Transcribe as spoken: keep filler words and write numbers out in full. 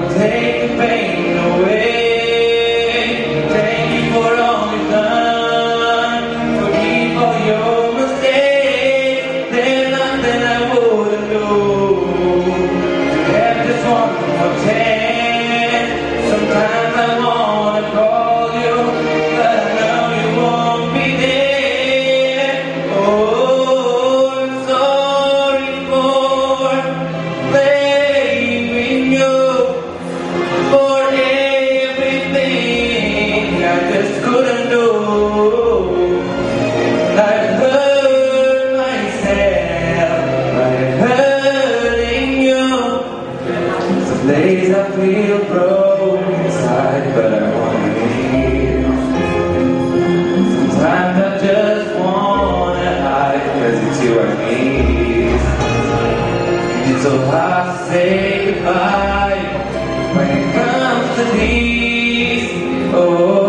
take the pain away. Thank you for all you've done. Forgive all your mistakes. There's nothing I wouldn't do. Have this one more chance. Sometimes I wanna call you, but I know you won't be there. Oh, I'm sorry for blaming you for everything I just couldn't do. I hurt myself by hurting you. Some days I feel broke inside, but I wanna leave. Sometimes I just wanna hide, cause it's you I need. It's so hard to say goodbye when it comes to these. Oh.